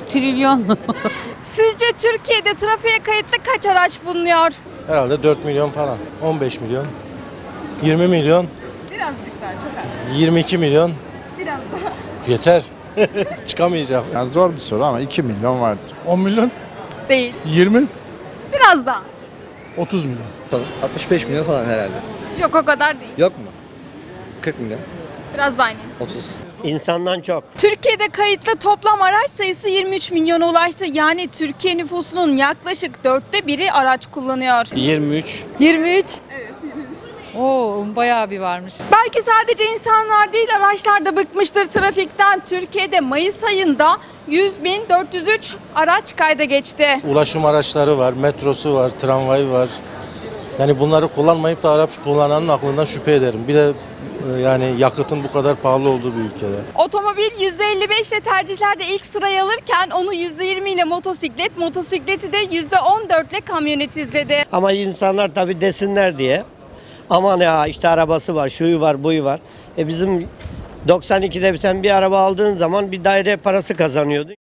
Trilyon. Sizce Türkiye'de trafiğe kayıtlı kaç araç bulunuyor? Herhalde 4 milyon falan. 15 milyon. 20 milyon. Birazcık daha, çok az. 22 milyon. Biraz daha. Yeter. Çıkamayacağım. Yani zor bir soru ama 2 milyon vardır. 10 milyon, Değil. 20, Biraz daha. 30 milyon. 65 milyon falan herhalde. Yok, o kadar değil. Yok mu? 40 milyon. Biraz daha aynı. 30. İnsandan çok. Türkiye'de kayıtlı toplam araç sayısı 23 milyona ulaştı. Yani Türkiye nüfusunun yaklaşık 1/4'ü araç kullanıyor. 23. 23. Oo, bayağı bir varmış. Belki sadece insanlar değil, araçlar da bıkmıştır trafikten. Türkiye'de Mayıs ayında 100.403 araç kayda geçti. Ulaşım araçları var, metrosu var, tramvayı var. Yani bunları kullanmayıp da araç kullananın aklından şüphe ederim. Bir de yani yakıtın bu kadar pahalı olduğu bir ülkede. Otomobil %55 ile tercihlerde ilk sırayı alırken onu %20 ile motosiklet, motosikleti de %14 ile kamyonet izledi. Ama insanlar tabii desinler diye. Aman ya işte arabası var, şuyu var, buyu var. Bizim 92'de sen bir araba aldığın zaman bir daire parası kazanıyordun.